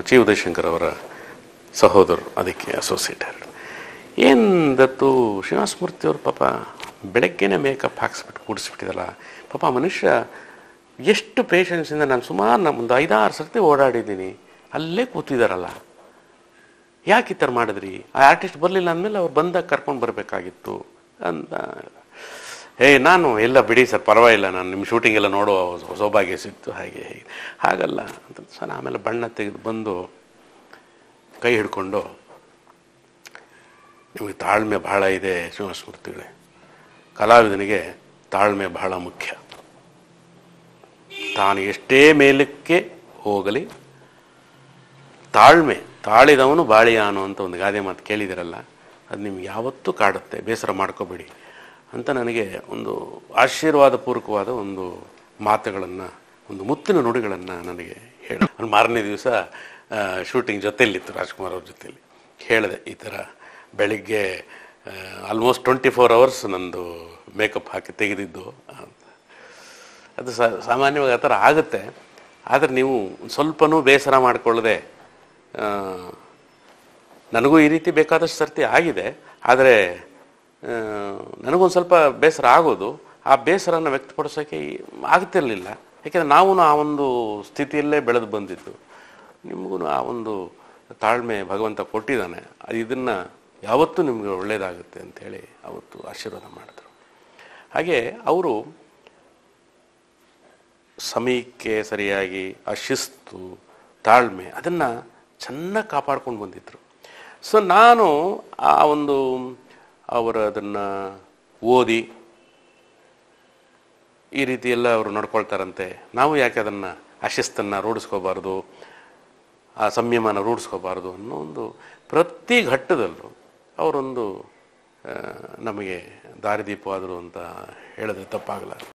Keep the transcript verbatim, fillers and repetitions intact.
G Udayashankar ಅವರ ಸಹೋದರರು, ಅದಕ್ಕೆ ಅಸೋಸಿಯೇಟರ್. ಏನು ದತ್ತು ಶ್ರೀನಿವಾಸ ಅವರು ಪಾಪ ಬೆಳಗ್ಗೆನೇ ಮೇಕಪ್ ಹಾಕ್ಸ್ಬಿಟ್ಟು ಕೂಡಿಸ್ಬಿಟ್ಟಿದಲ್ಲ ಪಾಪ ಮನುಷ್ಯ. ಎಷ್ಟು ಪೇಷನ್ಸಿಂದ ನಾನು ಸುಮಾರು ನಮ್ಮ ಒಂದು ಐದಾರು ಸರ್ತಿ ಓಡಾಡಿದ್ದೀನಿ, ಅಲ್ಲೇ ಕೂತಿದ್ದಾರಲ್ಲ, ಯಾಕೆ ಈ ಥರ ಮಾಡಿದ್ರಿ? ಆ ಆರ್ಟಿಸ್ಟ್ ಬರಲಿಲ್ಲ ಅಂದಮೇಲೆ ಅವ್ರು ಬಂದಾಗ ಕರ್ಕೊಂಡು ಬರಬೇಕಾಗಿತ್ತು ಅಂತ. ಏ ನಾನು ಎಲ್ಲ ಬಿಡಿ ಸರ್, ಪರವಾಗಿಲ್ಲ, ನಾನು ನಿಮ್ಮ ಶೂಟಿಂಗ್ ಎಲ್ಲ ನೋಡುವ ಸೌಭಾಗ್ಯ ಸಿಕ್ತು, ಹಾಗೆ ಹೀಗೆ. ಹಾಗಲ್ಲ ಅಂತ ಸರ್. ಆಮೇಲೆ ಬಣ್ಣ ತೆಗೆದು ಬಂದು ಕೈ ಹಿಡ್ಕೊಂಡು, ನಿಮಗೆ ತಾಳ್ಮೆ ಬಹಳ ಇದೆ ಶ್ರೀನಿವಾಸ ಮೂರ್ತಿಗಳೇ, ಕಲಾವಿದನಿಗೆ ತಾಳ್ಮೆ ಬಹಳ ಮುಖ್ಯ. ತಾನು ಎಷ್ಟೇ ಮೇಲಕ್ಕೆ ಹೋಗಲಿ ತಾಳ್ಮೆ ತಾಳಿದವನು ಬಾಳಿಯಾನು ಅಂತ ಒಂದು ಗಾದೆ ಮಾತು ಕೇಳಿದಿರಲ್ಲ, ಅದು ನಿಮ್ಗೆ ಯಾವತ್ತೂ ಕಾಡುತ್ತೆ, ಬೇಸರ ಮಾಡ್ಕೋಬೇಡಿ ಅಂತ ನನಗೆ ಒಂದು ಆಶೀರ್ವಾದ ಪೂರ್ವಕವಾದ ಒಂದು ಮಾತುಗಳನ್ನು, ಒಂದು ಮುತ್ತಿನ ನುಡಿಗಳನ್ನು ನನಗೆ ಹೇಳಿ. ಮಾರನೇ ದಿವಸ ಶೂಟಿಂಗ್ ಜೊತೆಯಲ್ಲಿತ್ತು, ರಾಜ್ಕುಮಾರ್ ಅವ್ರ ಜೊತೆಯಲ್ಲಿ ಹೇಳಿದೆ, ಈ ಥರ ಬೆಳಿಗ್ಗೆ ಆಲ್ಮೋಸ್ಟ್ ಟ್ವೆಂಟಿ ಫೋರ್ ಅವರ್ಸ್ ನಂದು ಮೇಕಪ್ ಹಾಕಿ ತೆಗೆದಿದ್ದು ಅಂತ. ಅದು ಸಾಮಾನ್ಯವಾಗಿ ಆ ಥರ ಆಗುತ್ತೆ, ಆದರೆ ನೀವು ಸ್ವಲ್ಪನೂ ಬೇಸರ ಮಾಡಿಕೊಳ್ಳದೆ, ನನಗೂ ಈ ರೀತಿ ಬೇಕಾದಷ್ಟು ಸರ್ತಿ ಆಗಿದೆ, ಆದರೆ ನನಗೊಂದು ಸ್ವಲ್ಪ ಬೇಸರ ಆಗೋದು, ಆ ಬೇಸರನ ವ್ಯಕ್ತಪಡಿಸೋಕ್ಕೆ ಆಗ್ತಿರಲಿಲ್ಲ. ಯಾಕೆಂದರೆ ನಾವು ಆ ಒಂದು ಸ್ಥಿತಿಯಲ್ಲೇ ಬೆಳೆದು ಬಂದಿದ್ದು. ನಿಮಗೂ ಆ ಒಂದು ತಾಳ್ಮೆ ಭಗವಂತ ಕೊಟ್ಟಿದ್ದಾನೆ, ಅದು ಇದನ್ನು ಯಾವತ್ತೂ ನಿಮಗೆ ಒಳ್ಳೆಯದಾಗುತ್ತೆ ಅಂಥೇಳಿ ಅವತ್ತು ಆಶೀರ್ವಾದ ಮಾಡಿದ್ರು. ಹಾಗೆ ಅವರು ಸಮಯಕ್ಕೆ ಸರಿಯಾಗಿ ಆ ಶಿಸ್ತು, ತಾಳ್ಮೆ ಅದನ್ನು ಚೆನ್ನಾಗಿ ಕಾಪಾಡ್ಕೊಂಡು ಬಂದಿದ್ದರು. ಸೊ ನಾನು ಆ ಒಂದು ಅವರು ಅದನ್ನು ಓದಿ ಈ ರೀತಿ ಎಲ್ಲ ಅವರು ನಡ್ಕೊಳ್ತಾರಂತೆ, ನಾವು ಯಾಕೆ ಅದನ್ನು ಆ ಶಿಸ್ತನ್ನು ರೂಢಿಸ್ಕೋಬಾರ್ದು, ಆ ಸಂಯಮನ ರೂಢಿಸ್ಕೋಬಾರ್ದು ಅನ್ನೋ ಒಂದು ಪ್ರತಿ ಘಟ್ಟದಲ್ಲೂ ಅವರೊಂದು ನಮಗೆ ದಾರಿದೀಪವಾದರು ಅಂತ ಹೇಳಿದ್ರೆ ತಪ್ಪಾಗಲ್ಲ.